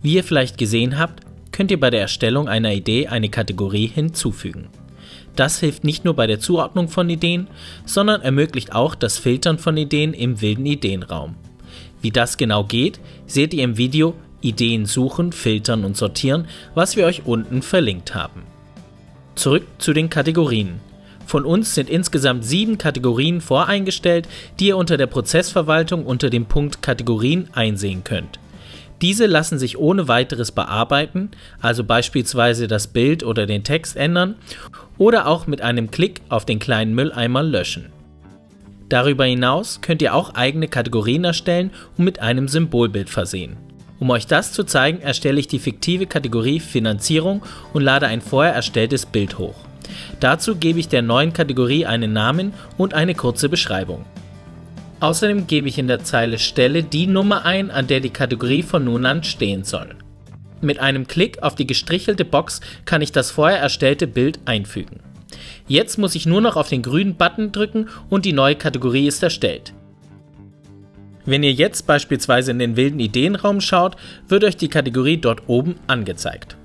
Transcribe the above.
Wie ihr vielleicht gesehen habt, könnt ihr bei der Erstellung einer Idee eine Kategorie hinzufügen. Das hilft nicht nur bei der Zuordnung von Ideen, sondern ermöglicht auch das Filtern von Ideen im wilden Ideenraum. Wie das genau geht, seht ihr im Video Ideen suchen, filtern und sortieren, was wir euch unten verlinkt haben. Zurück zu den Kategorien. Von uns sind insgesamt 7 Kategorien voreingestellt, die ihr unter der Prozessverwaltung unter dem Punkt Kategorien einsehen könnt. Diese lassen sich ohne weiteres bearbeiten, also beispielsweise das Bild oder den Text ändern oder auch mit einem Klick auf den kleinen Mülleimer löschen. Darüber hinaus könnt ihr auch eigene Kategorien erstellen und mit einem Symbolbild versehen. Um euch das zu zeigen, erstelle ich die fiktive Kategorie Finanzierung und lade ein vorher erstelltes Bild hoch. Dazu gebe ich der neuen Kategorie einen Namen und eine kurze Beschreibung. Außerdem gebe ich in der Zeile Stelle die Nummer ein, an der die Kategorie von nun an stehen soll. Mit einem Klick auf die gestrichelte Box kann ich das vorher erstellte Bild einfügen. Jetzt muss ich nur noch auf den grünen Button drücken und die neue Kategorie ist erstellt. Wenn ihr jetzt beispielsweise in den wilden Ideenraum schaut, wird euch die Kategorie dort oben angezeigt.